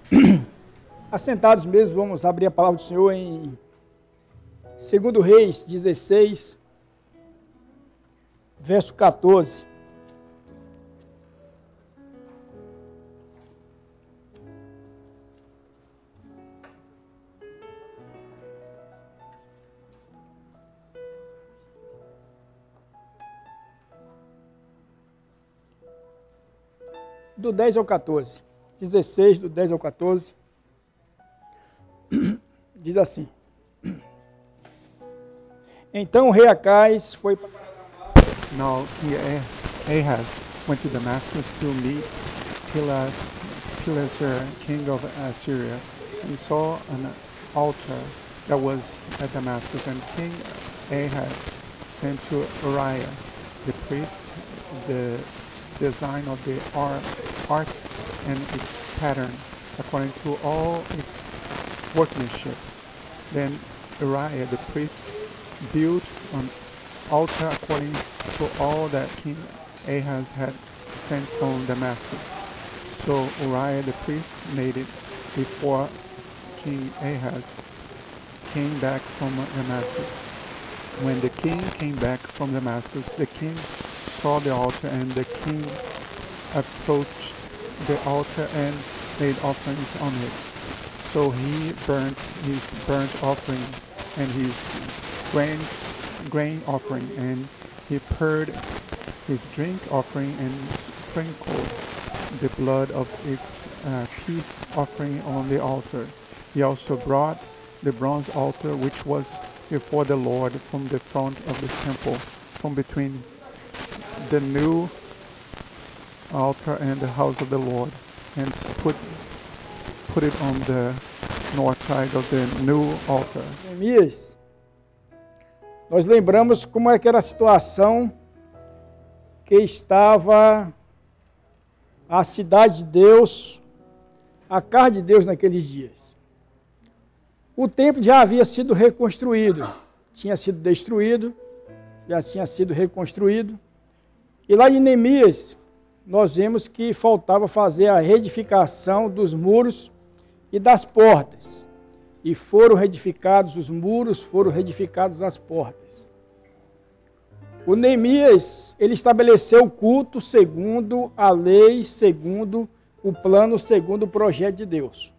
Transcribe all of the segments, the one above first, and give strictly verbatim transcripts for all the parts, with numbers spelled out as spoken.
Assentados mesmo, vamos abrir a palavra do Senhor em Segundo Reis dezesseis, verso quatorze. Do dez ao quatorze. dezesseis, do dez ao quatorze. Diz assim: Então o rei Acais foi para Now King Ahaz went to Damascus to meet Tiglath-Pileser, king of Assyria, and he saw an altar that was at Damascus, and King Ahaz sent to Uriah, the priest, the design of the art and its pattern, according to all its workmanship. Then Uriah the priest built an altar according to all that King Ahaz had sent from Damascus. So Uriah the priest made it before King Ahaz came back from Damascus. When the king came back from Damascus, the king saw the altar, and the king approached the altar and made offerings on it. So he burnt his burnt offering and his grain, grain offering, and he poured his drink offering and sprinkled the blood of its uh, peace offering on the altar. He also brought the bronze altar which was before the Lord from the front of the temple, from between the new altar and the house of the Lord, and put put it on the north side of the new altar. Neemias, nós lembramos como é que era a situação que estava a cidade de Deus, a casa de Deus naqueles dias. O templo já havia sido reconstruído, tinha sido destruído, já tinha sido reconstruído. E lá em Neemias, nós vemos que faltava fazer a reedificação dos muros e das portas. E foram reedificados os muros, foram reedificadas as portas. O Neemias, ele estabeleceu o culto segundo a lei, segundo o plano, segundo o projeto de Deus.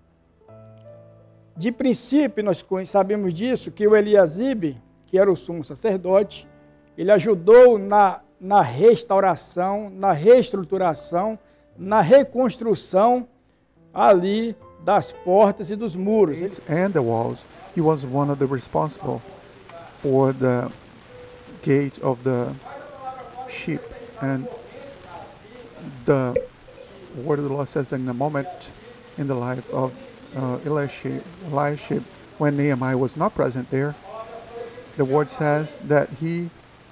De princípio, nós sabemos disso, que o Eliasibe, que era o sumo sacerdote, ele ajudou na, na restauração, na reestruturação, na reconstrução ali das portas e dos muros. And the walls. He was one of the responsible for the gate of the sheep. And the word of the Lord says that in a moment in the life of uh, Elisha, Elisha, when Nehemiah was not present there, the word says that he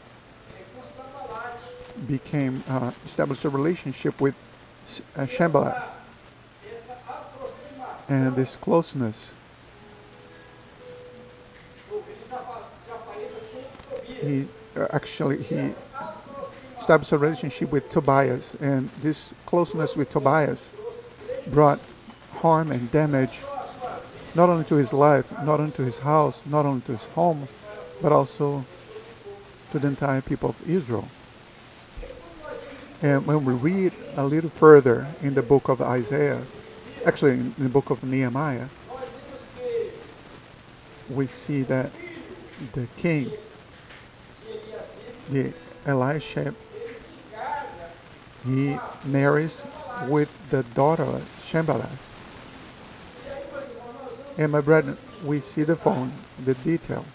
became, uh, established a relationship with uh, Sanballat. And this closeness, he uh, actually, he established a relationship with Tobias, and this closeness with Tobias brought harm and damage, not only to his life, not only to his house, not only to his home, but also to the entire people of Israel. And when we read a little further in the book of Isaiah, actually in the book of Nehemiah, we see that the king, the Elisha, he marries with the daughter of Sanballat. And my brethren, we see the following, the detail.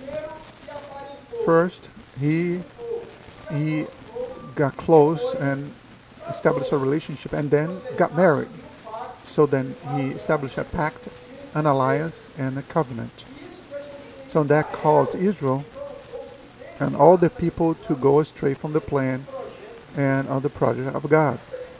First, he he got close and established a relationship, and then got married. So then he established a pact, an alliance, and a covenant. So that caused Israel and all the people to go astray from the plan and of the project of God.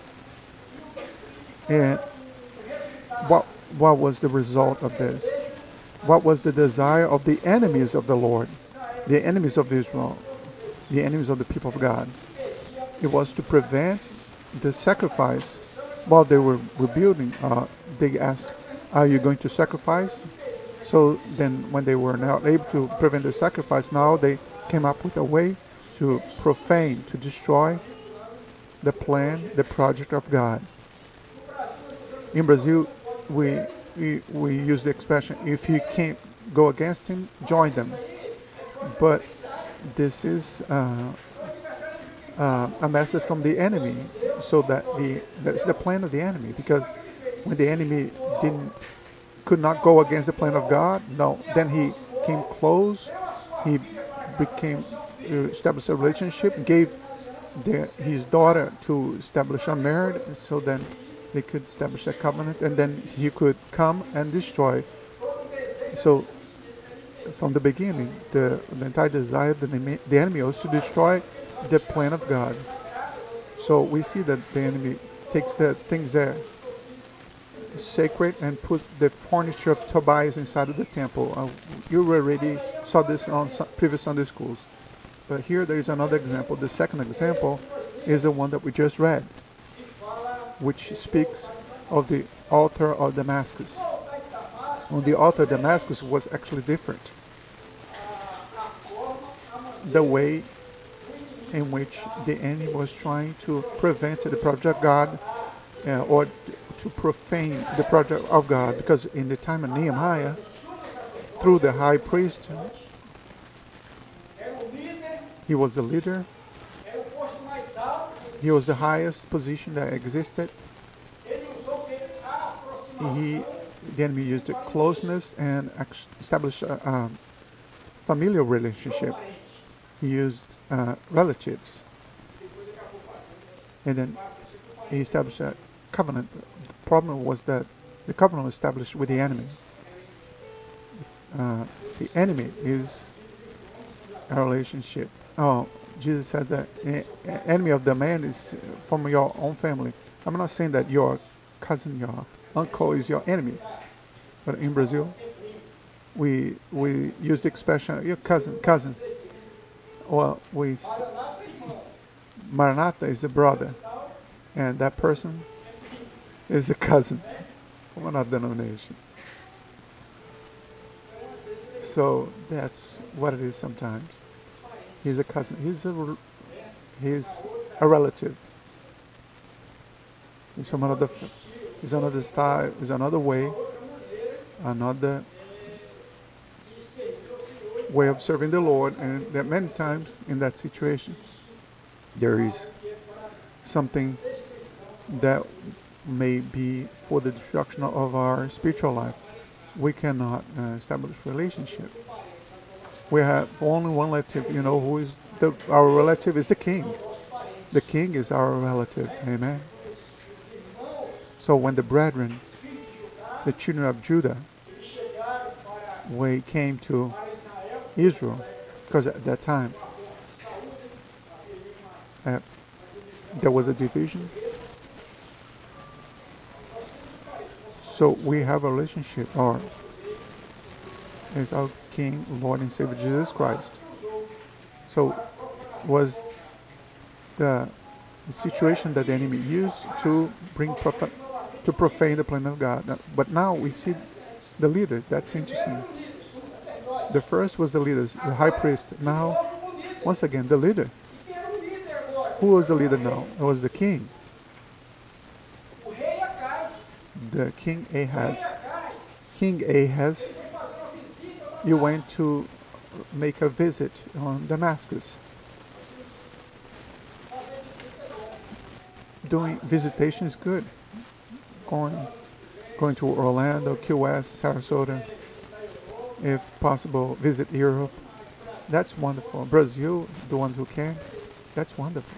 And what what was the result of this? What was the desire of the enemies of the Lord, the enemies of Israel, the enemies of the people of God? It was to prevent the sacrifice while they were rebuilding, uh, they asked, "Are you going to sacrifice?" So then, when they were not able to prevent the sacrifice, now they came up with a way to profane, to destroy the plan, the project of God. In Brazil, we we, we use the expression, "If you can't go against him, join them." But this is uh, uh, a message from the enemy, so that the that's the plan of the enemy. Because when the enemy didn't could not go against the plan of God, no, then he came close. He became uh, established a relationship, gave their, his daughter to establish a marriage, so then they could establish a covenant, and then he could come and destroy. So from the beginning, the, the entire desire, the, the enemy was to destroy the plan of God. So we see that the enemy takes the things that are sacred and puts the furniture of Tobias inside of the temple. Uh, you already saw this on su- previous Sunday schools. But here there is another example. The second example is the one that we just read, which speaks of the altar of Damascus. On the altar of Damascus was actually different. The way in which the enemy was trying to prevent the project of God, uh, or to profane the project of God, because in the time of Nehemiah, through the high priest, he was the leader, he was the highest position that existed. He, the enemy used closeness and established a, a familial relationship. He used uh, relatives, and then he established a covenant. The problem was that the covenant was established with the enemy. Uh, the enemy is a relationship. Oh, Jesus said that the enemy of the man is from your own family. I'm not saying that your cousin, your uncle is your enemy, but in Brazil, we we use the expression your cousin, cousin. Well, we Maranatha is a brother, and that person is a cousin from another denomination. So that's what it is sometimes. He's a cousin. He's a he's a relative. He's from another. He's another style. He's another way. Another way of serving the Lord, and that many times in that situation there is something that may be for the destruction of our spiritual life. We cannot uh, establish relationship. We have only one relative, you know, who is the, our relative is the king. The king is our relative. Amen. So when the brethren, the children of Judah, we came to Israel, because at that time uh, there was a division. So we have a relationship, or is our King, Lord, and Savior Jesus Christ. So was the, the situation that the enemy used to bring prof- to profane the plan of God. But now we see the leader. That's interesting. The first was the leader, the high priest. Now, once again, the leader. Who was the leader now? It was the king. The King Ahaz. King Ahaz, he went to make a visit on Damascus. Doing visitation is good. Going, going to Orlando, Key West, Sarasota. If possible, visit Europe. That's wonderful. Brazil, the ones who can, that's wonderful.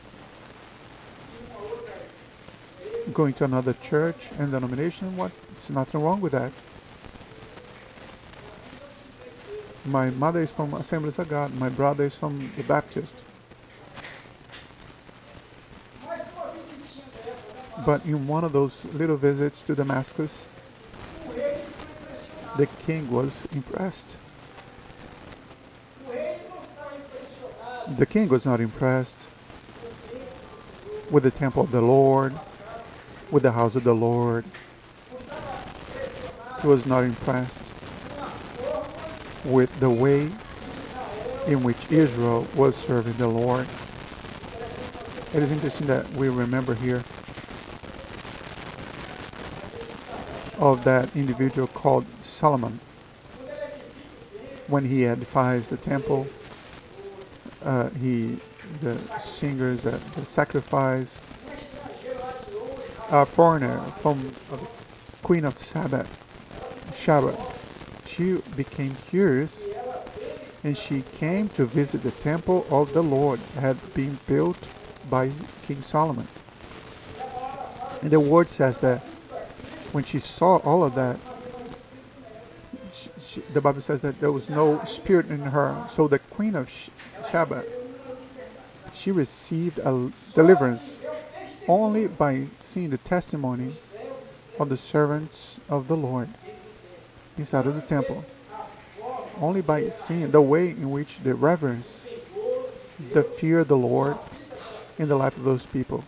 Going to another church and denomination, what? There's nothing wrong with that. My mother is from Assemblies of God. My brother is from the Baptist. But in one of those little visits to Damascus, the king was impressed. The king was not impressed with the temple of the Lord, with the house of the Lord. He was not impressed with the way in which Israel was serving the Lord. It is interesting that we remember here of that individual called Solomon. When he edifies the temple, uh, he, the singers, uh, the sacrifice, a foreigner from uh, the Queen of Saba, Sheba, she became curious, and she came to visit the temple of the Lord that had been built by King Solomon. And the word says that when she saw all of that, she, she, the Bible says that there was no spirit in her. So the Queen of Sheba, she received a deliverance only by seeing the testimony of the servants of the Lord inside of the temple. Only by seeing the way in which the reverence, the fear of the Lord in the life of those people.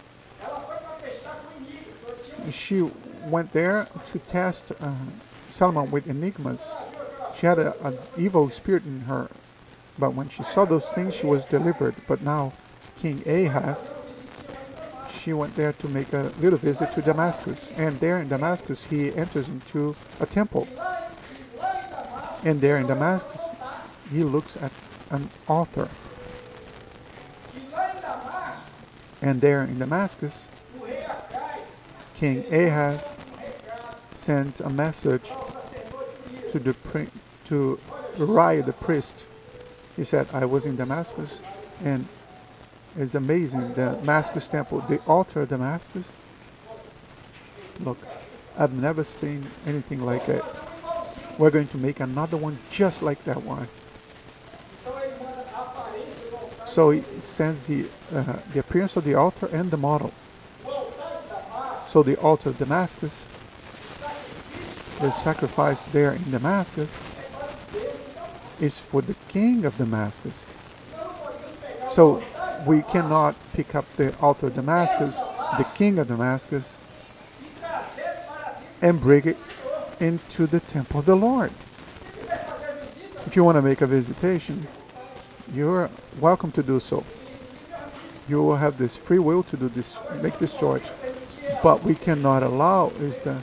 She went there to test uh, Solomon with enigmas. She had an evil spirit in her, but when she saw those things, she was delivered. But now, King Ahaz, she went there to make a little visit to Damascus, and there in Damascus, he enters into a temple. And there in Damascus, he looks at an altar. And there in Damascus, King Ahaz sends a message to the pri- to Uriah the priest. He said, I was in Damascus, and it's amazing, the Damascus temple, the altar of Damascus. Look, I've never seen anything like it. We're going to make another one just like that one. So he sends the, uh, the appearance of the altar and the model. So the altar of Damascus, the sacrifice there in Damascus, is for the king of Damascus. So we cannot pick up the altar of Damascus, the king of Damascus, and bring it into the temple of the Lord. If you want to make a visitation, you're welcome to do so. You will have this free will to do this, make this choice. But we cannot allow is the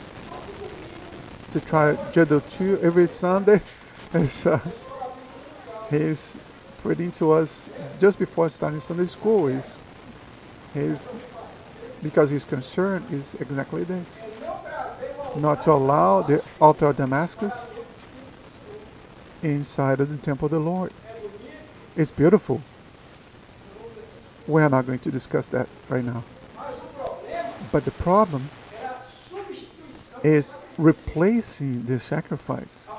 to try Jedo two every Sunday. Is uh, he's reading to us just before starting Sunday school. Is his because his concern is exactly this: not to allow the altar of Damascus inside of the temple of the Lord. It's beautiful. We're not going to discuss that right now. But the problem is replacing the sacrifice.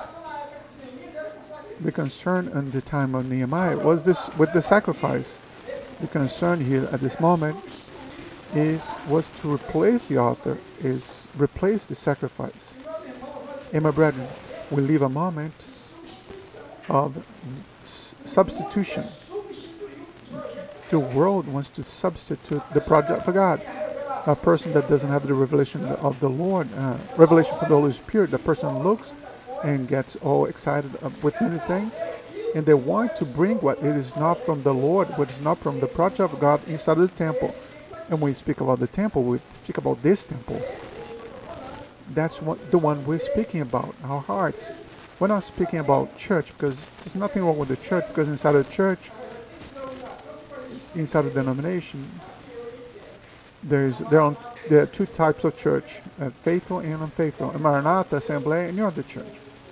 The concern in the time of Nehemiah was this with the sacrifice. The concern here at this moment is was to replace the altar, is replace the sacrifice. And my brethren, we live a moment of substitution. The world wants to substitute the project for God. A person that doesn't have the revelation of the Lord, uh, revelation from the Holy Spirit, the person looks and gets all excited with many things, and they want to bring what it is not from the Lord, what is not from the project of God inside of the temple. And when we speak about the temple, we speak about this temple. That's what the one we're speaking about, our hearts. We're not speaking about church, because there's nothing wrong with the church, because inside the church, inside the denomination, there's there are, there are two types of church, uh, faithful and unfaithful. A Maranatha, Assembly, and your other church.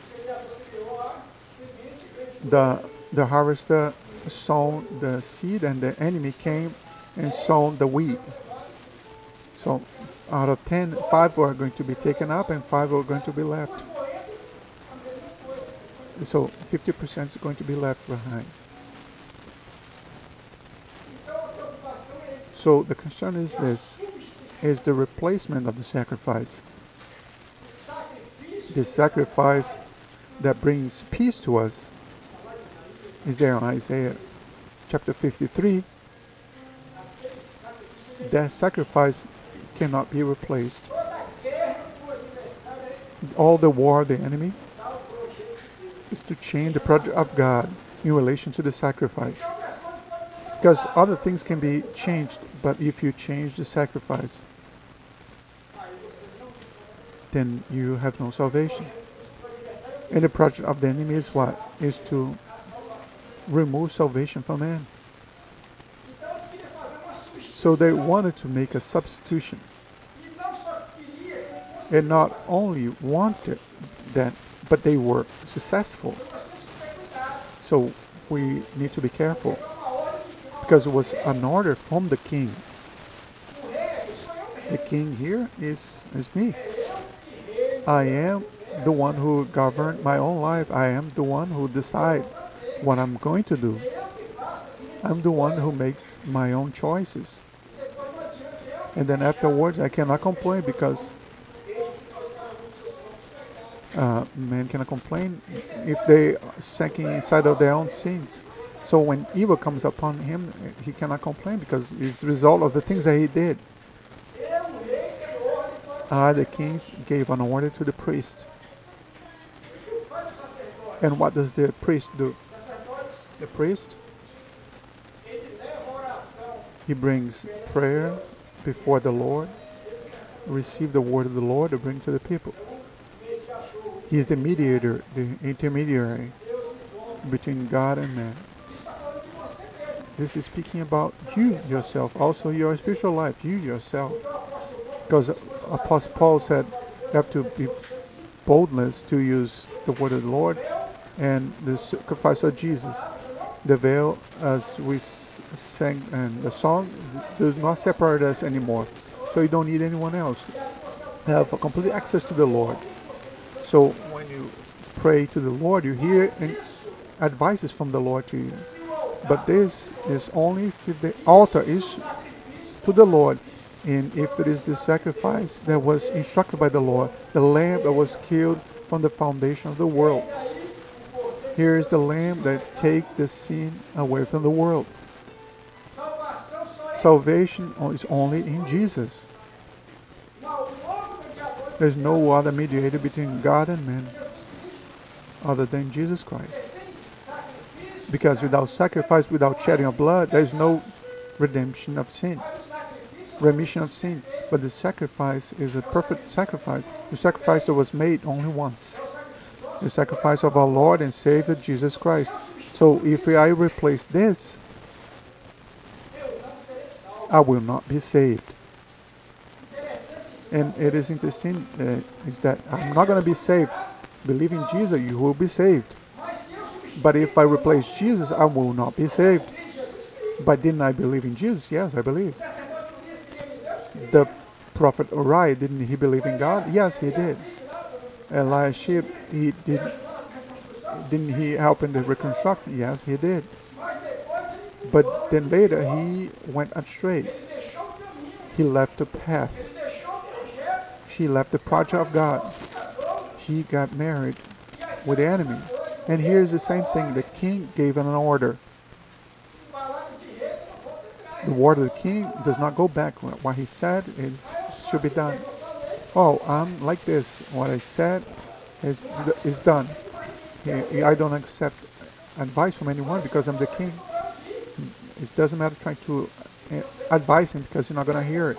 The the harvester sown the seed, and the enemy came and sown the weed. So out of ten, five are going to be taken up, and five are going to be left. So fifty percent is going to be left behind. So the concern is this, is the replacement of the sacrifice. The sacrifice that brings peace to us is there in Isaiah chapter fifty-three. That sacrifice cannot be replaced. All the war of the enemy is to change the project of God in relation to the sacrifice. Because other things can be changed, but if you change the sacrifice, then you have no salvation. And the project of the enemy is what? Is to remove salvation from man. So they wanted to make a substitution. And not only wanted that, but they were successful. So we need to be careful, because it was an order from the king. The king here is, is me. I am the one who governed my own life. I am the one who decides what I'm going to do. I'm the one who makes my own choices. And then afterwards, I cannot complain, because uh, man cannot complain if they sinking inside of their own sins. So when evil comes upon him, he cannot complain, because it's the result of the things that he did. I, the kings, gave an order to the priest. And what does the priest do? The priest, he brings prayer before the Lord, receive the word of the Lord to bring to the people. He is the mediator, the intermediary between God and man. This is speaking about you yourself, also your spiritual life, you yourself. Because Apostle Paul said you have to be boldness to use the word of the Lord and the sacrifice of Jesus. The veil, as we sang in the song, does not separate us anymore. So you don't need anyone else. You have complete access to the Lord. So when you pray to the Lord, you hear advices from the Lord to you. But this is only if the altar is to the Lord, and if it is the sacrifice that was instructed by the Lord, the lamb that was killed from the foundation of the world. Here is the lamb that takes the sin away from the world. Salvation is only in Jesus. There's no other mediator between God and man other than Jesus Christ. Because without sacrifice, without shedding of blood, there is no redemption of sin, remission of sin. But the sacrifice is a perfect sacrifice. The sacrifice that was made only once. The sacrifice of our Lord and Savior Jesus Christ. So if I replace this, I will not be saved. And it is interesting uh, is that I'm not going to be saved. Believe in Jesus, you will be saved. But if I replace Jesus, I will not be saved. But didn't I believe in Jesus? Yes, I believe. The prophet Uriah, didn't he believe in God? Yes, he did. Elisha, he did. Didn't he help in the reconstruction? Yes, he did. But then later he went astray. He left the path. He left the project of God. He got married with the enemy. And here's the same thing. The king gave an order. The word of the king does not go back. What he said is should be done. Oh, I'm like this. What I said is is done. I don't accept advice from anyone because I'm the king. It doesn't matter trying to advise him because you're not going to hear it.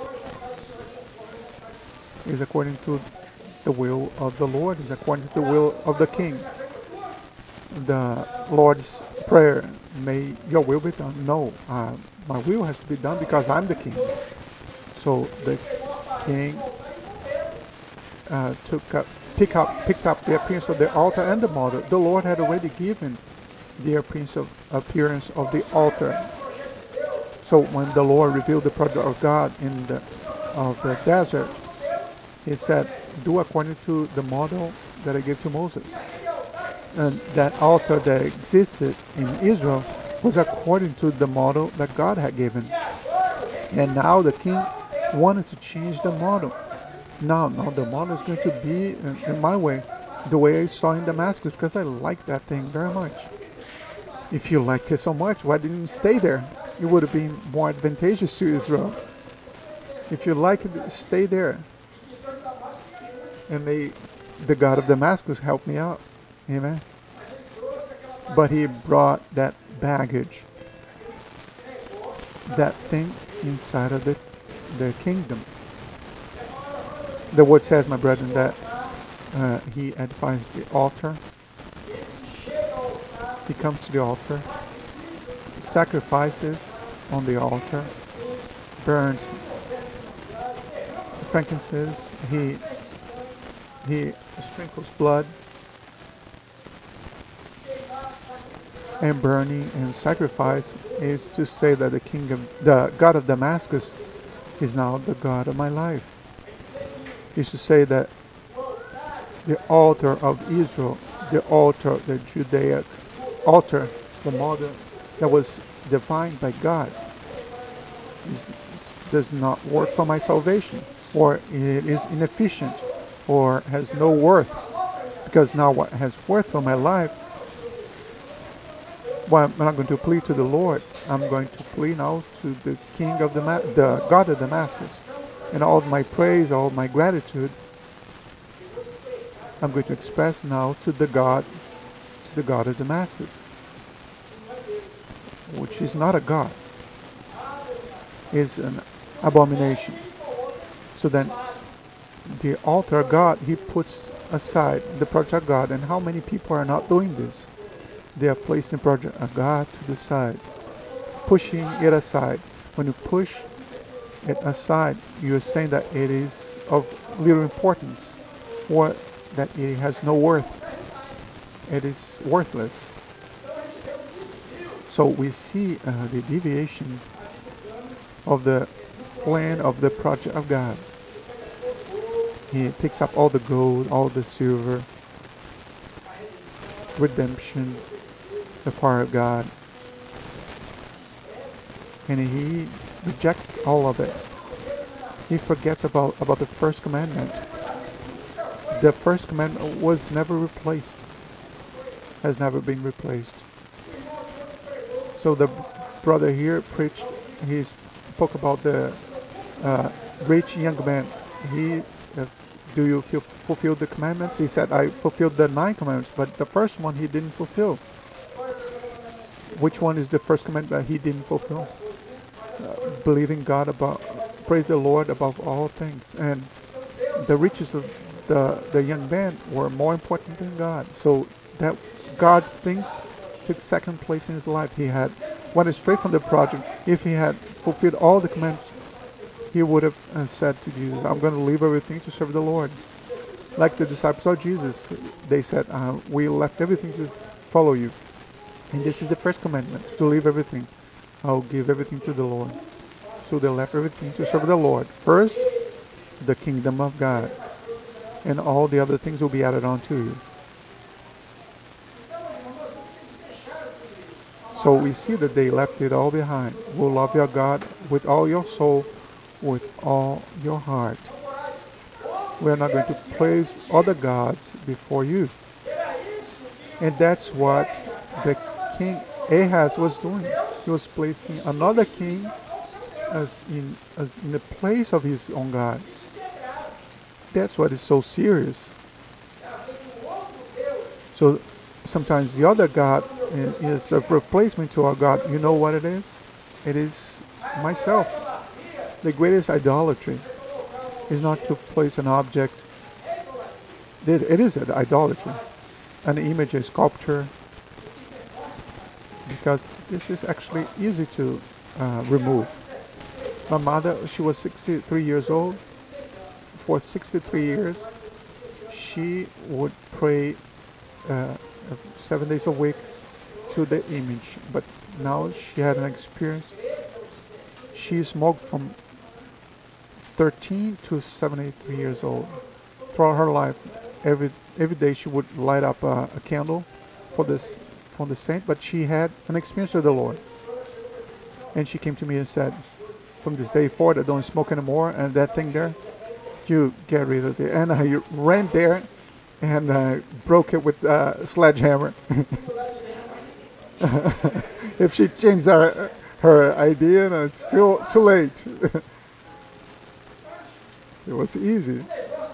It's according to the will of the Lord. It's according to the will of the king. The Lord's prayer, may your will be done. No, uh, my will has to be done because I'm the king. So the king uh, took up, pick up, picked up the appearance of the altar and the model. The Lord had already given the appearance of, appearance of the altar. So when the Lord revealed the project of God in the of the desert, he said, do according to the model that I gave to Moses. And that altar that existed in Israel was according to the model that God had given. And now the king wanted to change the model. Now, now the model is going to be in, in my way, the way I saw in Damascus, because I like that thing very much. If you liked it so much, why didn't you stay there? It would have been more advantageous to Israel. If you like it, stay there. And they, the God of Damascus helped me out. Amen. But he brought that baggage, that thing inside of the, the kingdom. The word says, my brethren, that uh, he edifies the altar. He comes to the altar, sacrifices on the altar, burns frankincense, he he sprinkles blood, and burning and sacrifice is to say that the kingdom, the God of Damascus, is now the God of my life. Is to say that the altar of Israel, the altar, the Judaic altar, the model that was defined by God, is, does not work for my salvation, or it is inefficient, or has no worth. Because now what has worth for my life, well, I'm not going to plead to the Lord. I'm going to plead now to the King of the, the God of Damascus. And all my praise, all my gratitude, I'm going to express now to the God, to the God of Damascus, which is not a God, is an abomination. So then, the altar of God, he puts aside the project of God. And how many people are not doing this? They are placing the project of God to the side, pushing it aside. When you push it aside, you are saying that it is of little importance, or that it has no worth. It is worthless. So we see uh, the deviation of the plan of the project of God. He picks up all the gold, all the silver, redemption, the power of God, and he rejects all of it. He forgets about, about the first commandment. The first commandment was never replaced, has never been replaced. So the brother here preached, he spoke about the uh, rich young man. He, uh, do you feel, fulfill the commandments? He said, I fulfilled the nine commandments, but the first one he didn't fulfill. Which one is the first commandment that he didn't fulfill? Uh, believing God above, praise the Lord above all things. And the riches of the, the young man were more important than God. So that God's things took second place in his life. He had went straight from the project. If he had fulfilled all the commands, he would have uh, said to Jesus, I'm going to leave everything to serve the Lord. Like the disciples of Jesus, they said, uh, we left everything to follow you. And this is the first commandment, to leave everything. I'll give everything to the Lord. So they left everything to serve the Lord. First, the kingdom of God. And all the other things will be added on to you. So we see that they left it all behind. Will love your God with all your soul, with all your heart. We are not going to praise other gods before you. And that's what the king Ahaz was doing. He was placing another king as in, as in the place of his own God. That's what is so serious. So sometimes the other God is a replacement to our God. You know what it is? It is myself. The greatest idolatry is not to place an object. It is an idolatry. An image, a sculpture. Because this is actually easy to uh, remove. My mother, she was sixty-three years old. For sixty-three years, she would pray uh, seven days a week to the image. But now she had an experience. She smoked from thirteen to seventy-three years old. Throughout her life, every every day she would light up a, a candle for this for the saint. But she had an experience with the Lord, and she came to me and said, "From this day forward, I don't smoke anymore." And that thing there, you get rid of it. And I ran there and uh, broke it with a sledgehammer. If she changed her her idea, no, it's still too late. It was easy.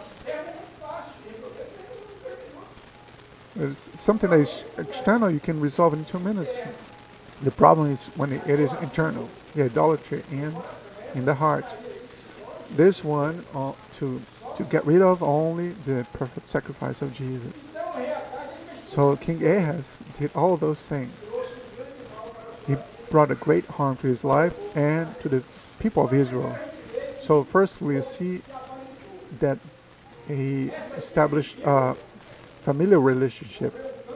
It's something that is external you can resolve in two minutes. The problem is when it is internal, the idolatry in in the heart. This one uh, to to get rid of only the perfect sacrifice of Jesus. So King Ahaz did all those things. He brought a great harm to his life and to the people of Israel. So first we see that he established a familiar relationship.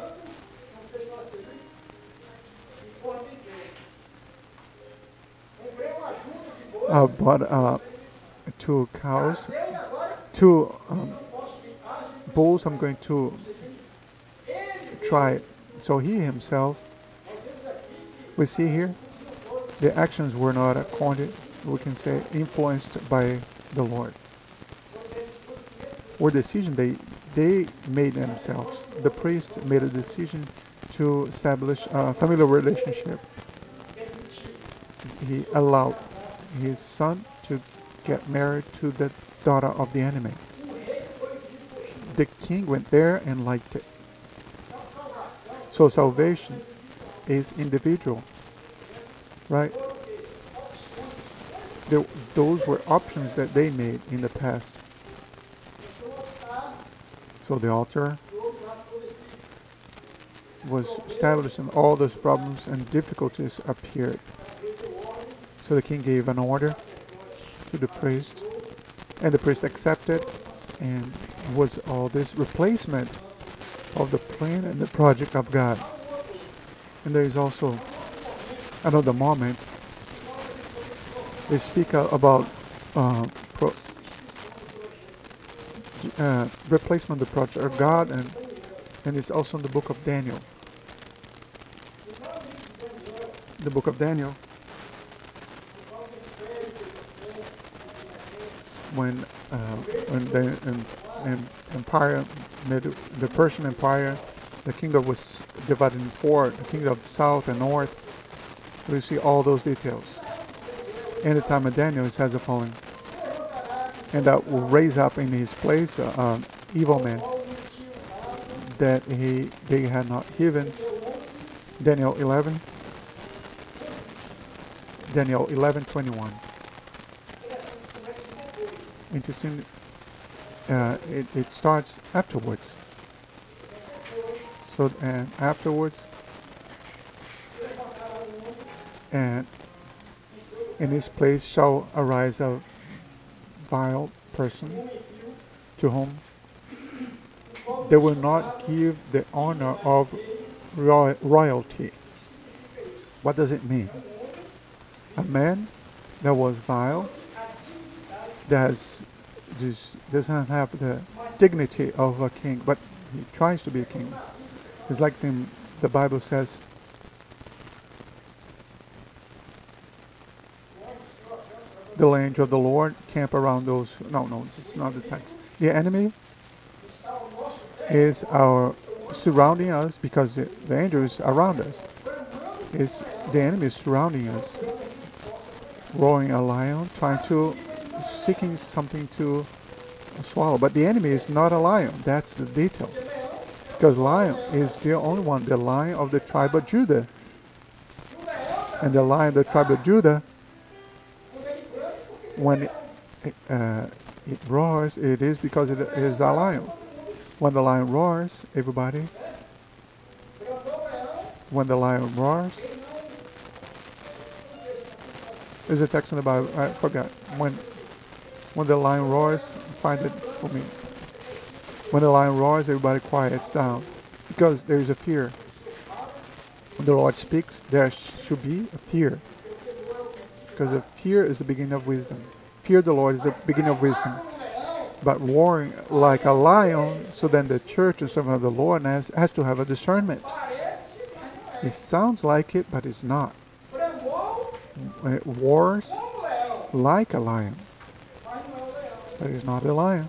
Uh, bought uh, two cows, two um, bulls. I'm going to try it. So he himself, we see here, the actions were not accorded, we can say, influenced by the Lord. Or decision they they made themselves. The priest made a decision to establish a familiar relationship. He allowed his son to get married to the daughter of the enemy. The king went there and liked it. So salvation is individual, right? There, those were options that they made in the past. So the altar was established and all those problems and difficulties appeared. So the king gave an order to the priest, and the priest accepted, and was all this replacement of the plan and the project of God. And there is also another moment. They speak uh, about uh, pro uh, replacement of the project of God, and and it's also in the book of Daniel. The book of Daniel, when uh, when the um, um, empire, the Persian Empire, the kingdom was divided in four: the kingdom of the south and north. We see all those details. In the time of Daniel, it says the following: and that will raise up in his place uh, um, evil men that he they had not given. Daniel eleven. Daniel eleven twenty-one. Interesting. Uh, it, it starts afterwards. So and afterwards, and in his place shall arise a vile person to whom they will not give the honor of roy royalty. What does it mean? A man that was vile, that has, just doesn't have the dignity of a king, but he tries to be a king. It's like the, the Bible says, the angel of the Lord camp around those. No, no, this is not the text. The enemy is our surrounding us because the, the angel is around us. Is the enemy is surrounding us, roaring a lion, trying to, seeking something to swallow. But the enemy is not a lion. That's the detail. Because lion is the only one, the lion of the tribe of Judah. And the lion of the tribe of Judah, when it, uh, it roars, it is because it is a lion. When the lion roars, everybody, when the lion roars, there's a text in the Bible, I forgot. When when the lion roars, find it for me. When the lion roars, everybody quiets down. Because there is a fear. When the Lord speaks, there should be a fear. Because the fear is the beginning of wisdom. Fear the Lord is the beginning of wisdom. But roaring like a lion, so then the church and servant of the Lord has, has to have a discernment. It sounds like it, but it's not. It roars like a lion, but it's not a lion.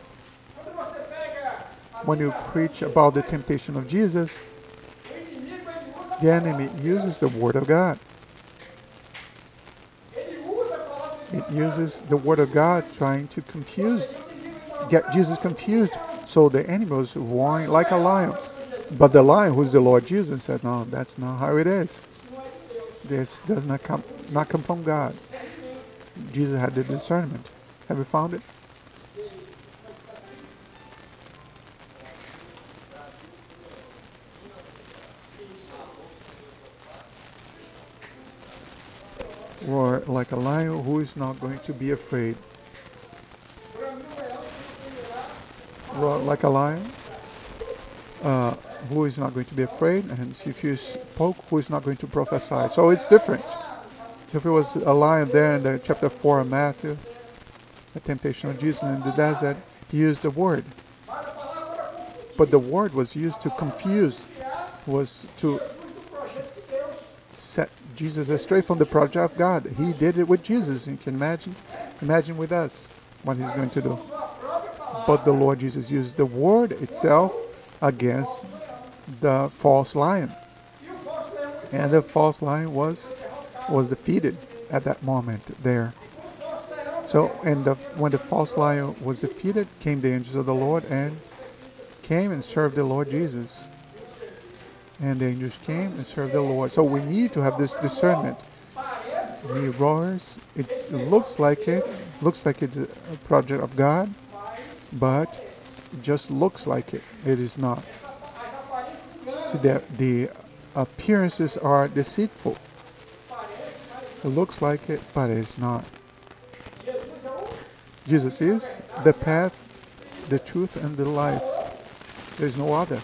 When you preach about the temptation of Jesus, the enemy uses the word of God. It uses the word of God trying to confuse, get Jesus confused. So the enemy was roaring like a lion. But the lion, who's the Lord Jesus, said, no, that's not how it is. This does not come, not come from God. Jesus had the discernment. Have you found it? Roar like a lion who is not going to be afraid. Roar like a lion uh, who is not going to be afraid, and if you spoke, who is not going to prophesy. So it's different. If it was a lion there in the chapter four of Matthew, the temptation of Jesus in the desert, he used the word. But the word was used to confuse, was to set Jesus astray from the project of God. He did it with Jesus. You can imagine, imagine with us what he's going to do. But the Lord Jesus used the word itself against the false lion. And the false lion was was defeated at that moment there. So, and the, when the false lion was defeated, came the angels of the Lord and came and served the Lord Jesus. And the angels came and served the Lord. So we need to have this discernment. He roars. It looks like it. Looks like it's a project of God, but it just looks like it. It is not. See, the, the appearances are deceitful. It looks like it, but it is not. Jesus is the path, the truth, and the life. There is no other.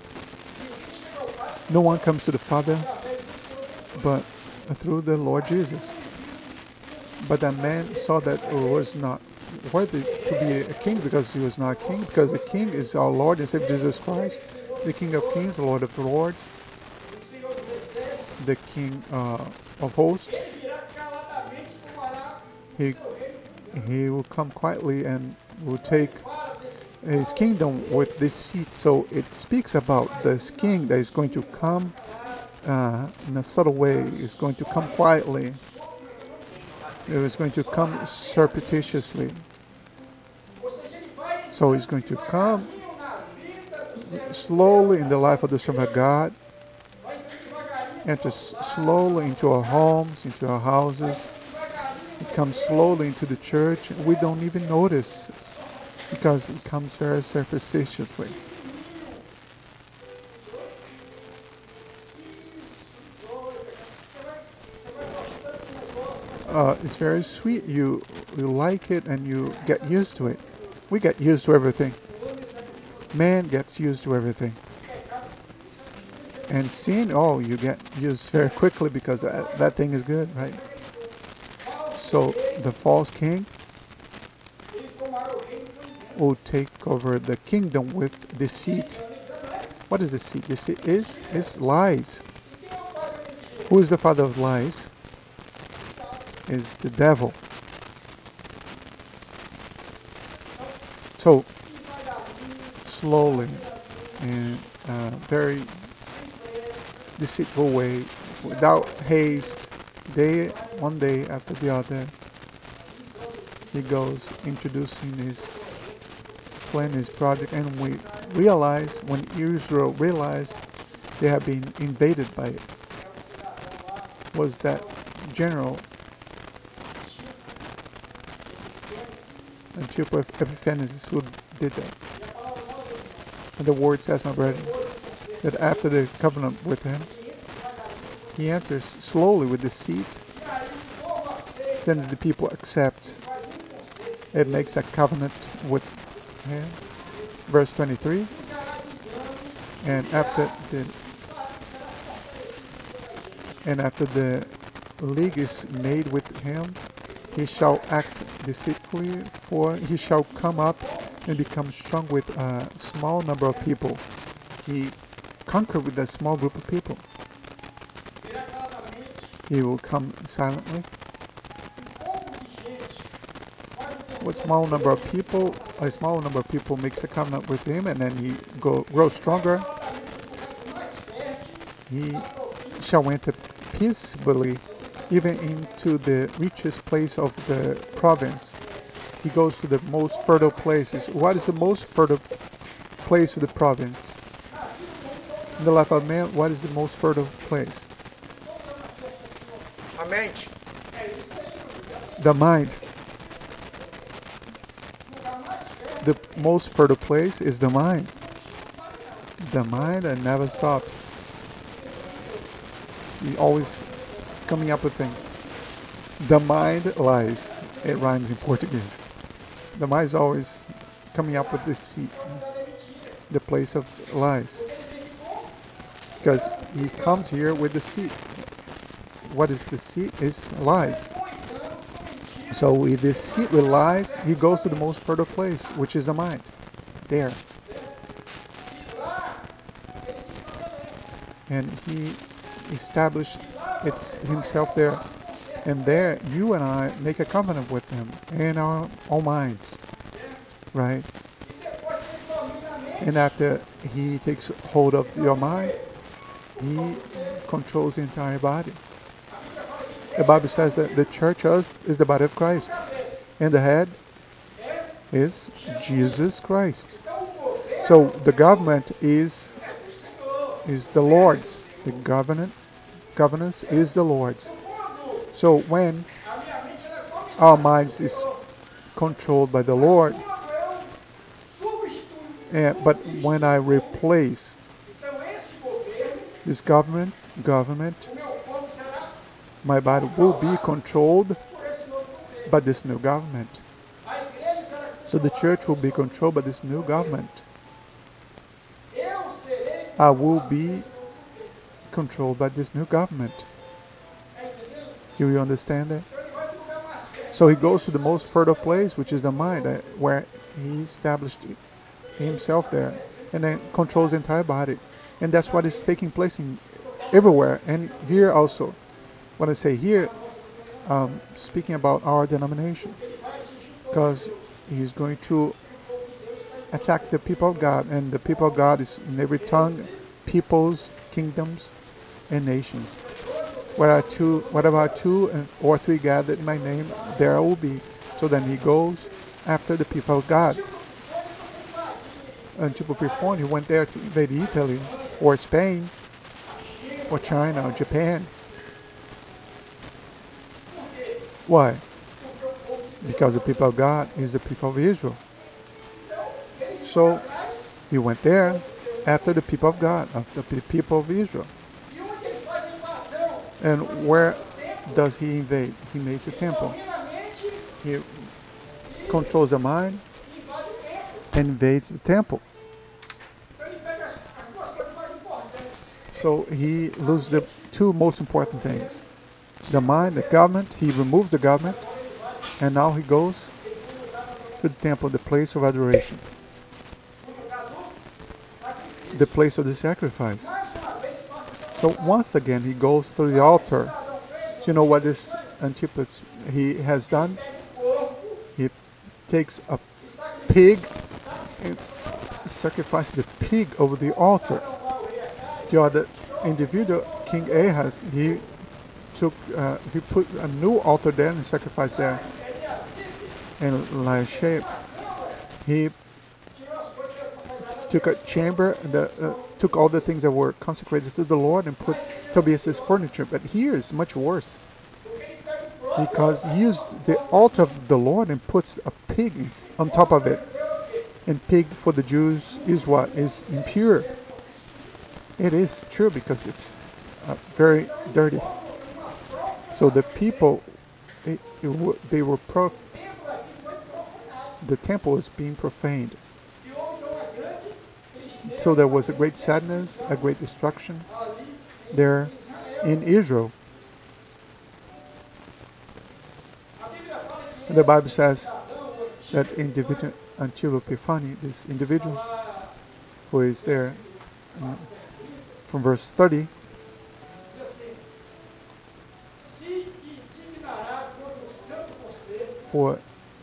No one comes to the Father but through the Lord Jesus. But that man saw that it was not worthy to be a king because he was not a king, because the king is our Lord and Savior Jesus Christ, the King of Kings, the Lord of Lords, the King uh, of hosts. He, he will come quietly and will take his kingdom with deceit. So it speaks about this king that is going to come uh, in a subtle way. Is going to come quietly. It is going to come surreptitiously. So he's going to come slowly in the life of the servant of God, enter slowly into our homes, into our houses. It comes slowly into the church. We don't even notice because it comes very surreptitiously. Uh, it's very sweet. You you like it and you get used to it. We get used to everything. Man gets used to everything. And sin, oh, you get used very quickly because that, that thing is good, right? So the false king will take over the kingdom with deceit. What is deceit? Deceit is, is lies. Who is the father of lies? Is the devil. So slowly and uh, very deceitful way, without haste, day one day after the other, he goes introducing his plan, his project, and we realize when Israel realized they have been invaded by it, was that general Antiochus Epiphanes who did that. And the word says, my brethren, that after the covenant with him, he enters slowly with deceit. Then the people accept. It makes a covenant with him. Verse twenty-three. And after the and after the league is made with him, he shall act deceitfully, for he shall come up and become strong with a small number of people. He conquered with a small group of people. He will come silently. With small number of people, a small number of people makes a covenant with him, and then he go, grows stronger. He shall enter peaceably even into the richest place of the province. He goes to the most fertile places. What is the most fertile place of the province? In the life of man, what is the most fertile place? A mente. The mind. The most fertile place is the mind. The mind that never stops. He always coming up with things. The mind lies. It rhymes in Portuguese. The mind is always coming up with deceit. The place of lies. Because he comes here with deceit. What is deceit? Is lies. So with deceit, with lies, he goes to the most fertile place, which is the mind. There. And he established it's himself there. And there, you and I make a covenant with him in our own minds. Right? And after he takes hold of your mind, he controls the entire body. The Bible says that the church is the body of Christ. And the head is Jesus Christ. So the government is is the Lord's. The government, governance is the Lord's. So when our minds is controlled by the Lord, and, but when I replace this government, government, my body will be controlled by this new government. So the church will be controlled by this new government. I will be controlled by this new government. Do you understand that? So he goes to the most fertile place, which is the mind, uh, where he established himself there, and then controls the entire body. And that's what is taking place in everywhere, and here also. When I say here, um, speaking about our denomination, because he's going to attack the people of God, and the people of God is in every tongue, peoples, kingdoms, and nations. Where are two, whatever are two or three gathered in my name, there I will be. So then he goes after the people of God. Until before he went there to invade Italy, or Spain, or China, or Japan. Why? Because the people of God is the people of Israel. So he went there after the people of God, after the people of Israel. And where does he invade? He makes a temple. He controls the mind and invades the temple. So he loses the two most important things. The mind, the government, he removes the government, and now he goes to the temple, the place of adoration. The place of the sacrifice. So once again he goes through the altar. So you know what this Antipas he has done? He takes a pig and sacrifices the pig over the altar. The other individual, King Ahaz, he took uh, he put a new altar there and sacrificed there. And Elisha, he took a chamber, the, uh, took all the things that were consecrated to the Lord and put Tobias's furniture. But here is much worse, because he used the altar of the Lord and puts a pig on top of it. And pig for the Jews is what? Is impure. It is true, because it's uh, very dirty. So the people, it, it, they were prof. The temple was being profaned. So there was a great sadness, a great destruction there in Israel. And the Bible says that individual, until Epiphany, this individual who is there, uh, from verse thirty, for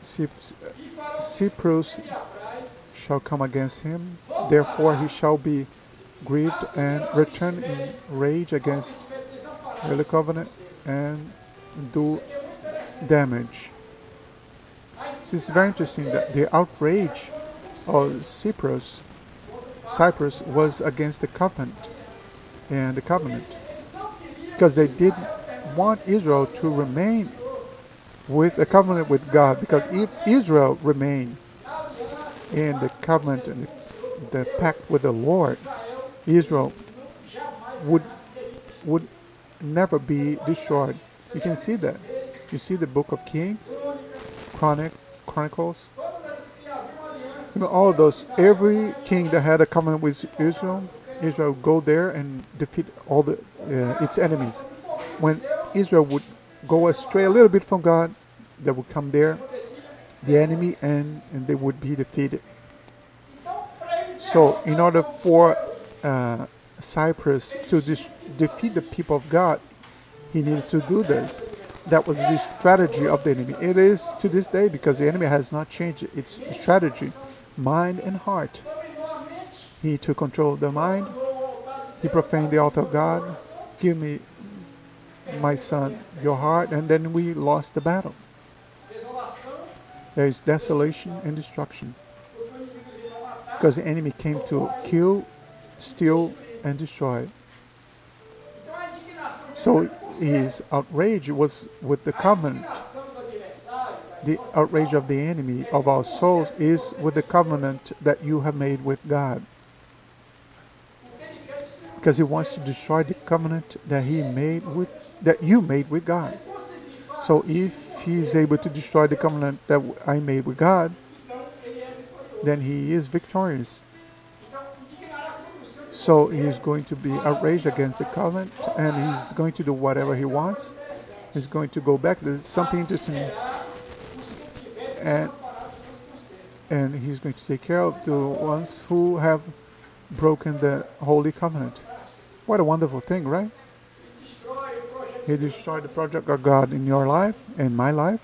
Cyprus shall come against him, therefore he shall be grieved and return in rage against the early covenant and do damage. It's very interesting that the outrage of Cyprus, Cyprus was against the covenant and the covenant, because they didn't want Israel to remain with a covenant with God. Because if Israel remained in the covenant and the, the pact with the Lord, Israel would would never be destroyed. You can see that. You see the book of Kings, Chronic, Chronicles. You know, all of those, every king that had a covenant with Israel, Israel would go there and defeat all the uh, its enemies. When Israel would go astray a little bit from God, they would come there, the enemy, and, and they would be defeated. So in order for uh, Cyprus to defeat the people of God, he needed to do this. That was the strategy of the enemy. It is to this day, because the enemy has not changed its strategy, mind and heart. He took control of the mind. He profaned the altar of God. Give me, my son, your heart. And then we lost the battle. There is desolation and destruction, because the enemy came to kill, steal, and destroy. So his outrage was with the covenant. The outrage of the enemy of our souls is with the covenant that you have made with God, because he wants to destroy the covenant that he made with that you made with God. So if he is able to destroy the covenant that I made with God, then he is victorious. So he is going to be outraged against the covenant, and he's going to do whatever he wants. He's going to go back. There's something interesting, and and he's going to take care of the ones who have broken the holy covenant. What a wonderful thing, right? He destroyed the project of God in your life and my life,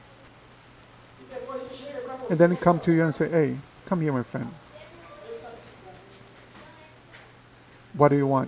and then he come to you and say, "Hey, come here, my friend. What do you want?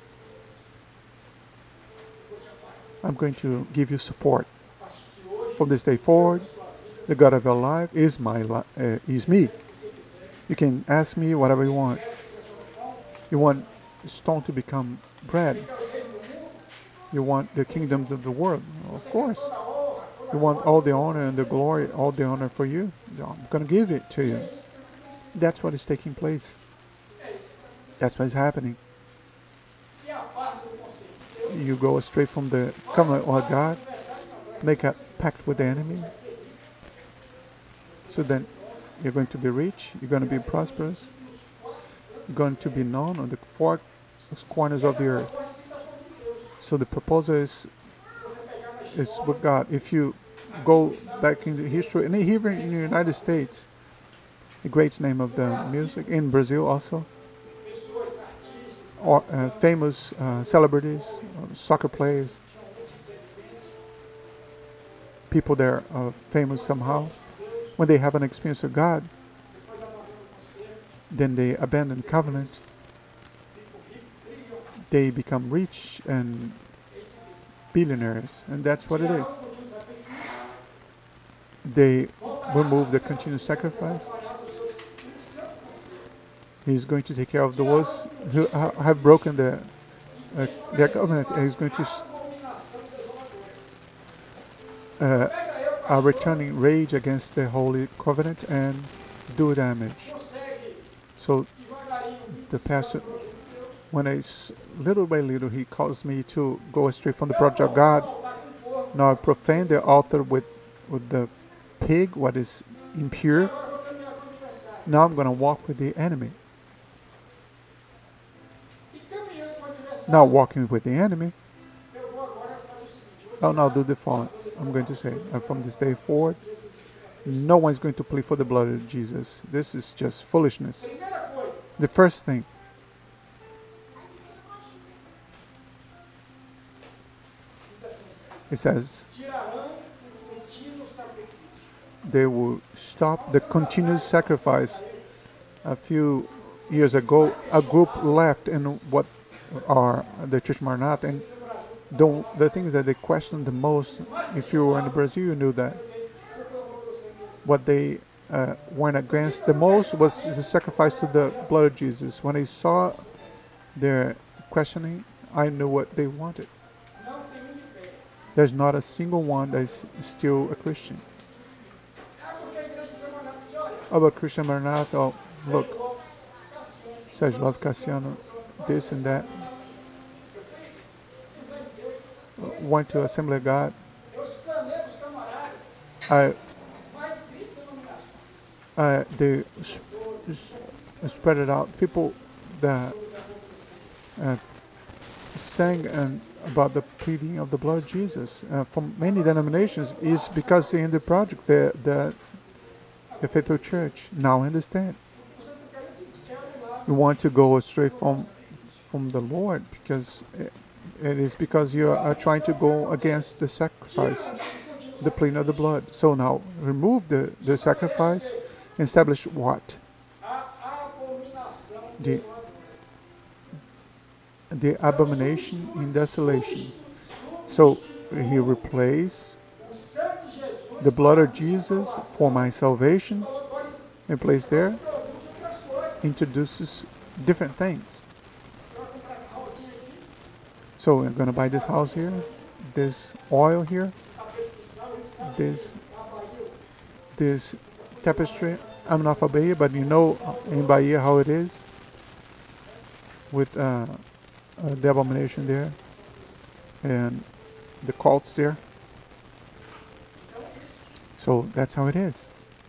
I'm going to give you support. From this day forward, the God of your life is my li uh, is me. You can ask me whatever you want. You want stone to become bread. You want the kingdoms of the world, of course. You want all the honor and the glory, all the honor for you. I'm going to give it to you." That's what is taking place. That's what is happening. You go astray from the covenant of God, make a pact with the enemy. So then you're going to be rich, you're going to be prosperous, you're going to be known on the four corners of the earth. So the proposal is, is with God. If you go back into history, and here in the United States, the great name of the music, in Brazil also, or uh, famous uh, celebrities, uh, soccer players, people there are famous somehow. When they have an experience with God, then they abandon covenant. They become rich and billionaires, and that's what it is. They remove the continuous sacrifice. He's going to take care of the ones who have broken the, uh, their covenant, and he's going to uh, are returning rage against the holy covenant and do damage. So the pastor, when I little by little he caused me to go astray from the project of God. Now I profane the altar with with the pig, what is impure. Now I'm going to walk with the enemy. Now walking with the enemy, I'll now do the following. I'm going to say, uh, from this day forward, no one's going to plead for the blood of Jesus. This is just foolishness. The first thing, it says, they will stop the continuous sacrifice. A few years ago, a group left in what are the Church Maranatha, and the, the things that they questioned the most, if you were in Brazil, you knew that. What they uh, went against the most was the sacrifice to the blood of Jesus. When I saw their questioning, I knew what they wanted. There's not a single one that is still a Christian. About Christian Maranatha, oh, look, Sérgio Love Cassiano, this and that. Went to Assembly of God. I, uh, they sp spread it out. People that uh, sang and about the pleading of the blood of Jesus uh, from many denominations is because in the project, the, the, the faithful church now understand. You want to go straight from from the Lord because it, it is because you are trying to go against the sacrifice, the pleading of the blood. So now remove the, the sacrifice, establish what? The the abomination in desolation. So he replaced the blood of Jesus for my salvation, and placed there, introduces different things. So we're going to buy this house here, this oil here, this this tapestry. I'm not from Bahia, but you know in Bahia how it is with uh, uh, the abomination there and the cults there. So that's how it is.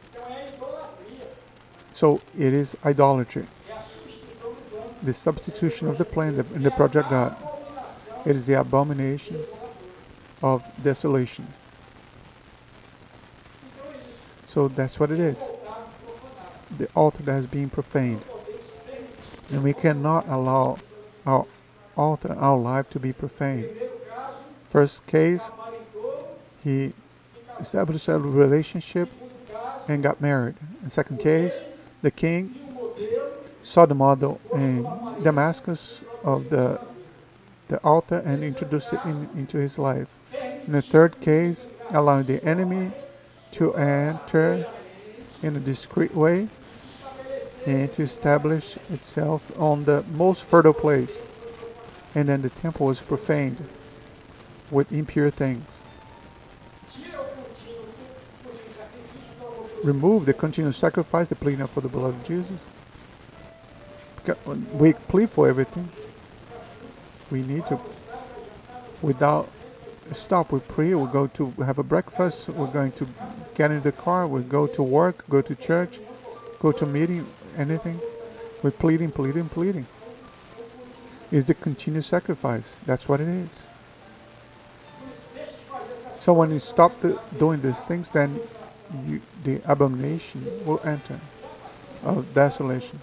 So it is idolatry. The substitution of the plan in the project God. It is the abomination of desolation. So that's what it is. The altar that has been profaned. And we cannot allow our altar, our life to be profaned. First case, he established a relationship and got married. In second case, the king saw the model in Damascus of the the altar and introduced it in, into his life. In the third case, allowing the enemy to enter in a discreet way and to establish itself on the most fertile place. And then the temple was profaned with impure things. Remove the continuous sacrifice, the pleading for the blood of Jesus. We plead for everything. We need to, without stop, we pray, we go to have a breakfast, we're going to get in the car, we go to work, go to church, go to meeting, anything. We're pleading, pleading, pleading. It's the continuous sacrifice. That's what it is. So when you stop the, doing these things, then you, the abomination will enter of desolation.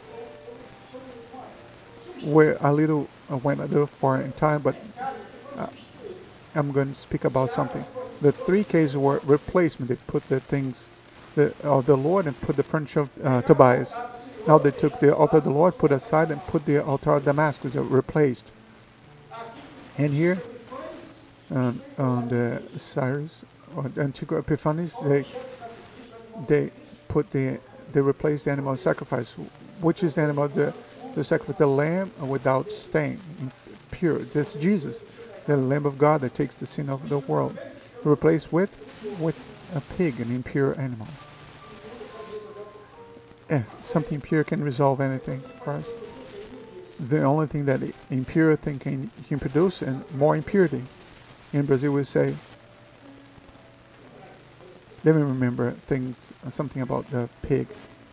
We're a little, I went a little far in time, but uh, I'm going to speak about something. The three cases were replacement. They put the things the, of the Lord and put the furniture of uh, Tobias. Now they took the altar of the Lord, put aside, and put the altar of Damascus, replaced. And here, um, on the Cyrus, or Antigua Epiphanes, they they put the they replaced the animal sacrifice, which is the animal the the sacrifice, the lamb without stain, pure. This Jesus, the Lamb of God that takes the sin of the world, replaced with with a pig, an impure animal. Eh, something pure can resolve anything for us. The only thing that impure thing can can produce, and more impurity. In Brazil, we say. Let me remember things, something about the pig.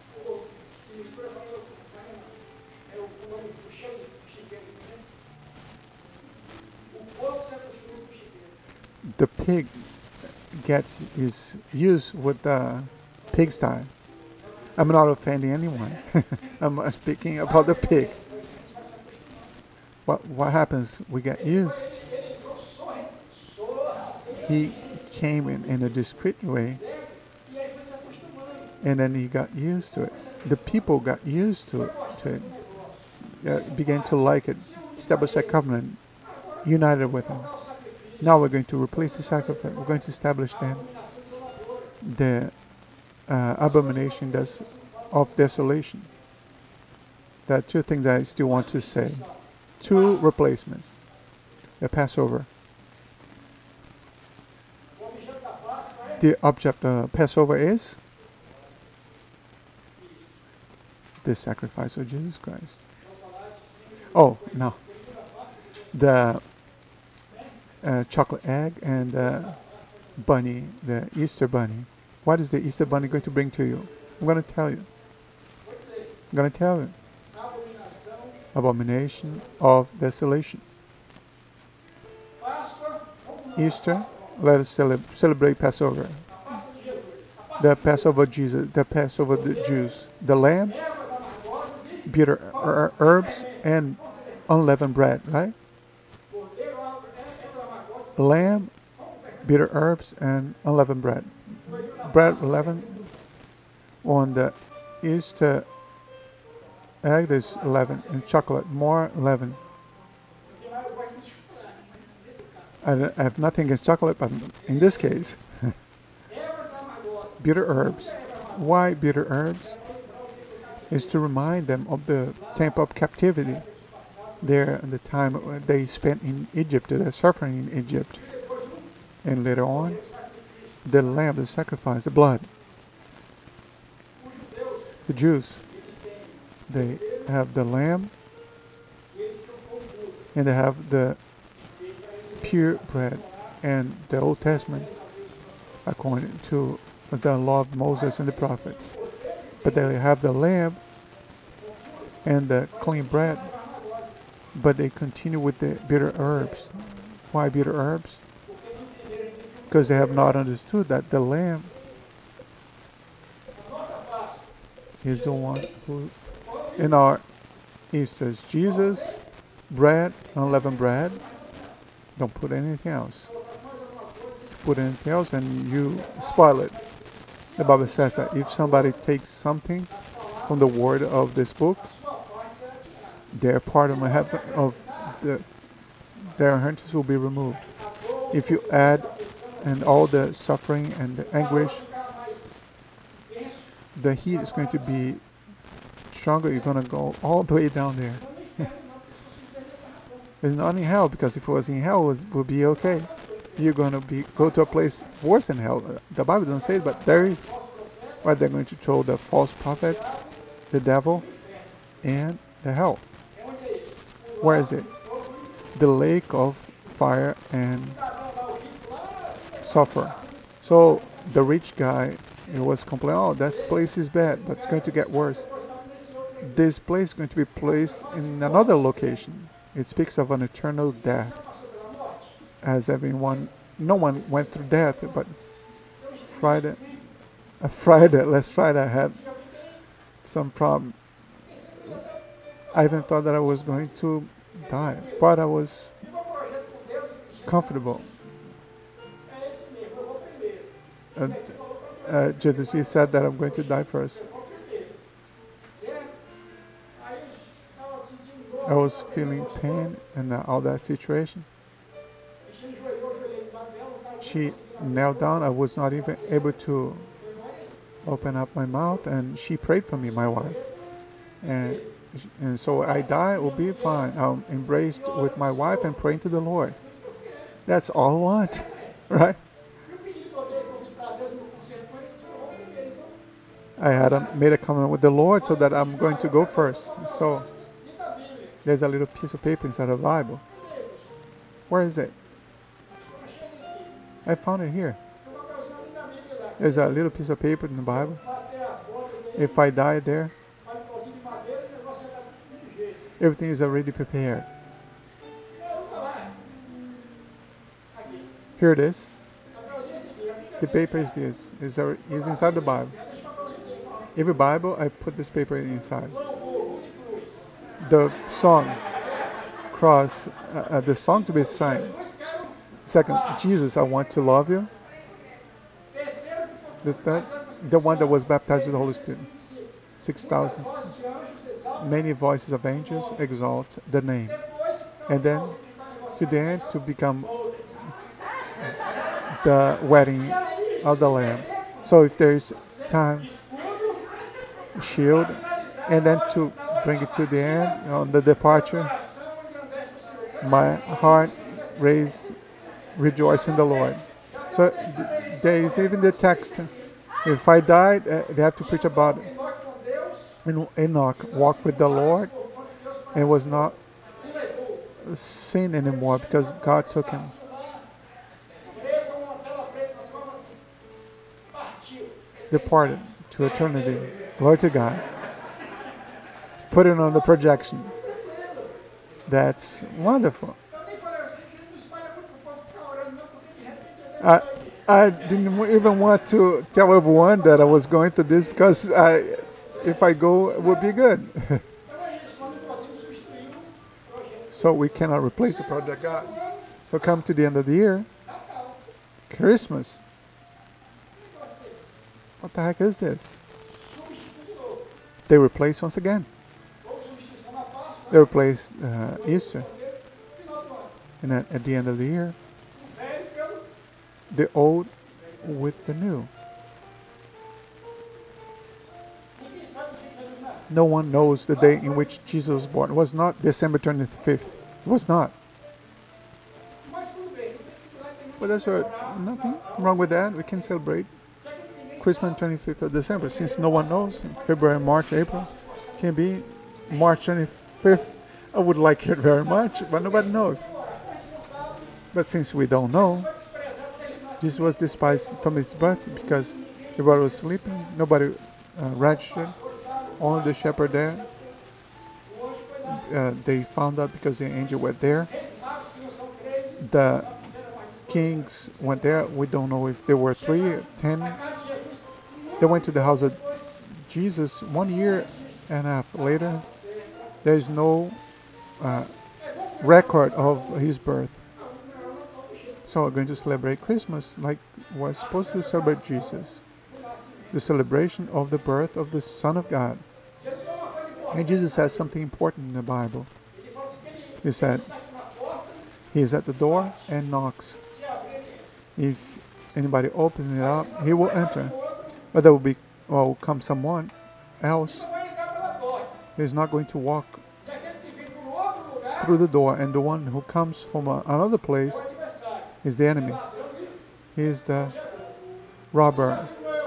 The pig gets is used with the pigsty. I'm not offending anyone. I'm speaking about the pig. What what happens? We get used. He came in, in a discreet way, and then he got used to it. The people got used to it, to it. Uh, began to like it, established a covenant, united with him. Now we're going to replace the sacrifice. We're going to establish then the uh, abomination that's of desolation. There are two things I still want to say. Two replacements. The Passover. The object of Passover is the sacrifice of Jesus Christ. Oh, no. The uh, chocolate egg and uh, bunny, the Easter bunny. What is the Easter bunny going to bring to you? I'm going to tell you. I'm going to tell you. Abomination of desolation. Easter, let us cele celebrate Passover. The Passover Jesus, the Passover the Jews. The lamb, bitter er herbs, and unleavened bread, right? Lamb, bitter herbs, and unleavened bread. Bread leavened on the Easter egg, there's leaven, and chocolate, more leaven. I, I have nothing against chocolate, but in this case, bitter herbs. Why bitter herbs? Is to remind them of the time of captivity. There, the time they spent in Egypt, their suffering in Egypt. And later on, the lamb, the sacrifice, the blood. The Jews, they have the lamb, and they have the pure bread, and the Old Testament, according to the law of Moses and the prophets. But they have the lamb and the clean bread, but they continue with the bitter herbs. Why bitter herbs? Because they have not understood that the lamb is the one who, in our Easter's Jesus, bread, unleavened bread. Don't put anything else. Put anything else and you spoil it. The Bible says that if somebody takes something from the word of this book, their part of, my heaven, of the, their inheritance will be removed. If you add and all the suffering and the anguish, the heat is going to be stronger. You're going to go all the way down there. It's not in hell, because if it was in hell, it would be okay. You're going to be go to a place worse than hell. The Bible doesn't say it, but there is. Where they're going to throw the false prophet, the devil, and the hell. Where is it? The lake of fire and sulfur. So the rich guy, he was complaining, oh, that place is bad, but it's going to get worse. This place is going to be placed in another location. It speaks of an eternal death. As everyone, no one went through death, but Friday, a Friday, last Friday I had some problem. I even thought that I was going to die, but I was comfortable. And uh, Judith said that I'm going to die first. I was feeling pain and uh, all that situation. She knelt down. I was not even able to open up my mouth, and she prayed for me, my wife. And, and so I die, will be fine. I'm embraced with my wife and praying to the Lord. That's all I want, right? I had a, made a covenant with the Lord so that I'm going to go first. So there's a little piece of paper inside the Bible. Where is it? I found it here. There's a little piece of paper in the Bible. If I die there, everything is already prepared. Here it is. The paper is this. It's is inside the Bible. Every Bible, I put this paper inside. The song, cross, uh, uh, the song to be sang. Second, Jesus, I want to love you. The third, the one that was baptized with the Holy Spirit. Six thousand. Many voices of angels exalt the name. And then, to the end, to become the wedding of the Lamb. So if there is time, shield, and then to bring it to the end, on the departure, my heart raise, rejoice in the Lord. So th- there is even the text. If I died, uh, they have to preach about it. En- Enoch walked with the Lord and was not seen anymore because God took him. Departed to eternity. Glory to God. Put it on the projection. That's wonderful. I, I didn't even want to tell everyone that I was going through this because I, if I go, it would be good. So we cannot replace the project God. So come to the end of the year, Christmas. What the heck is this? They replace once again. They replace uh, Easter. And at, at the end of the year, the old with the new. No one knows the day in which Jesus was born. It was not December twenty-fifth. It was not. But that's right. Nothing wrong with that. We can celebrate Christmas twenty-fifth of December, since no one knows. February, March, April. Can be March twenty-fifth. I would like it very much, but nobody knows. But since we don't know, Jesus was despised from his birth because everybody was sleeping. Nobody uh, registered. Only the shepherd there. Uh, they found out because the angel went there. The kings went there. We don't know if there were three, ten. They went to the house of Jesus one year and a half later. There is no uh, record of his birth. So we're going to celebrate Christmas like we're supposed to celebrate Jesus. The celebration of the birth of the Son of God. And Jesus says something important in the Bible. He said, he is at the door and knocks. If anybody opens it up, he will enter. But there will be, well, come someone else. He's not going to walk through the door, and the one who comes from a, another place is the enemy. He is the robber.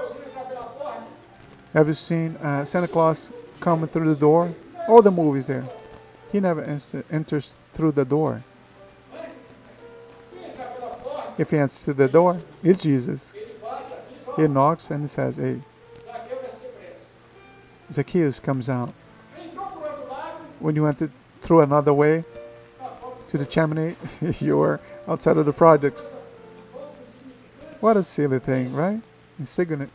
Have you seen uh, Santa Claus coming through the door? All the movies there. He never enters through the door. If he enters through the door, it's Jesus. He knocks and he says, hey, Zacchaeus comes out. When you enter through another way to the chimney, you're outside of the project. What a silly thing, right? Insignificant.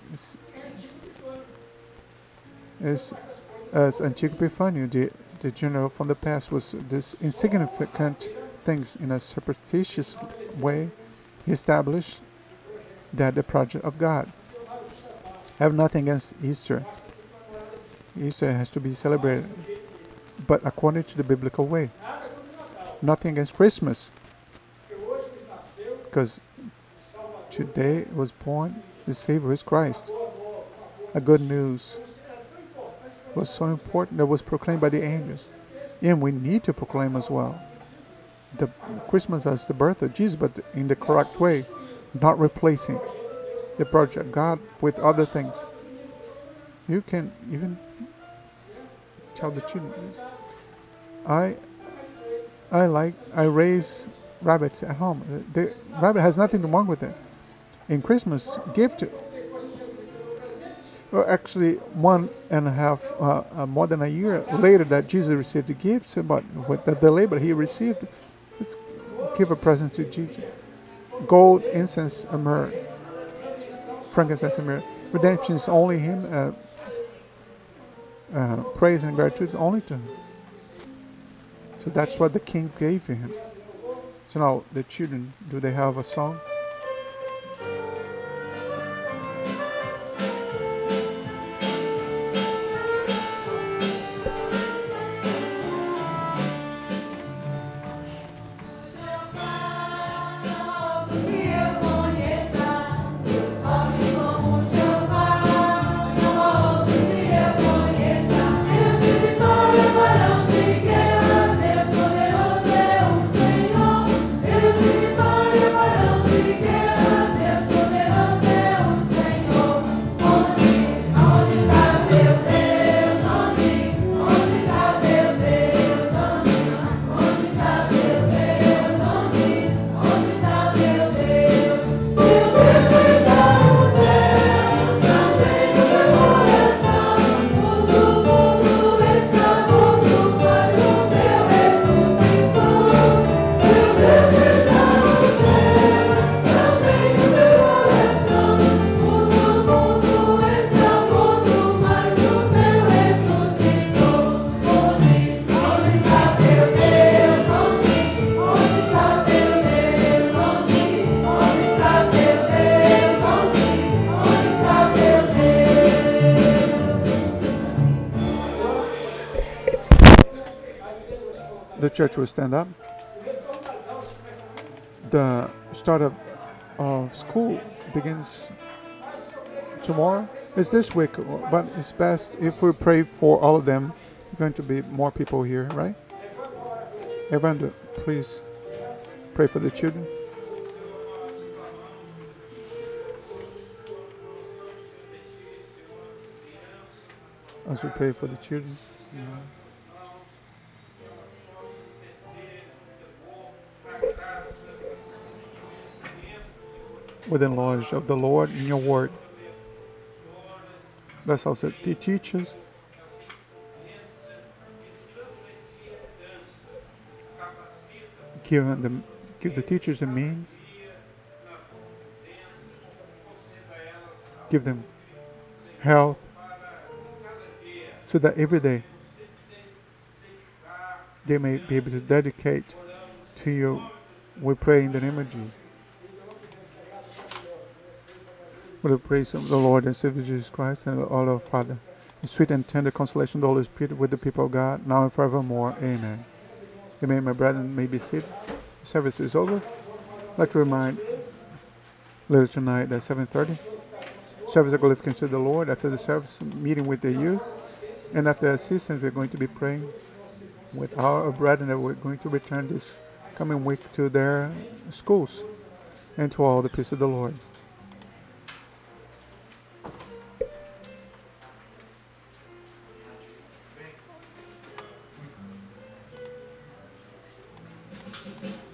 As, as Antigo Epifanio, the, the general from the past, was this insignificant things in a superstitious way, he established that the project of God. I have nothing against Easter. Easter has to be celebrated, but according to the biblical way. Nothing against Christmas, because today was born the Savior is Christ. A good news was so important that was proclaimed by the angels, and we need to proclaim as well. The Christmas as the birth of Jesus, but in the correct way, not replacing the project of God with other things. You can even tell the children, I I like I raise rabbits at home. The rabbit has nothing wrong with it. In Christmas gift, well, actually one and a half, uh, uh, more than a year later that Jesus received the gifts, but with the delay, but he received. Let's give a present to Jesus. Gold, incense, and myrrh. Frankincense and myrrh. Redemption is only him. Uh, uh, praise and gratitude is only to him. So that's what the king gave him. So now the children, do they have a song? The church will stand up. The start of, of school begins tomorrow. It's this week, but it's best if we pray for all of them. There's going to be more people here, right? Everyone, please pray for the children. As we pray for the children. Yeah. Within knowledge of the Lord in your word. Bless also the teachers. Give them, give the teachers the means. Give them health. So that every day they may be able to dedicate to you. We pray in the name of Jesus. With the praise of the Lord and Savior Jesus Christ and all our Father, the sweet and tender consolation of the Holy Spirit with the people of God, now and forevermore. Amen. Amen. My brethren may be seated. The service is over. I'd like to remind later tonight at seven thirty, service of glorification to the Lord. After the service, meeting with the youth. And after the assistance, we're going to be praying with our brethren that we're going to return this coming week to their schools and to all the peace of the Lord. Thank you.